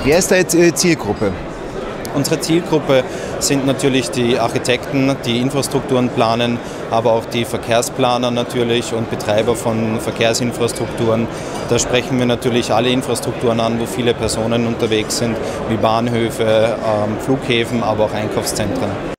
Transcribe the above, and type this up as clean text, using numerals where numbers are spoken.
Wer ist da jetzt Ihre Zielgruppe? Unsere Zielgruppe sind natürlich die Architekten, die Infrastrukturen planen, aber auch die Verkehrsplaner natürlich und Betreiber von Verkehrsinfrastrukturen. Da sprechen wir natürlich alle Infrastrukturen an, wo viele Personen unterwegs sind, wie Bahnhöfe, Flughäfen, aber auch Einkaufszentren.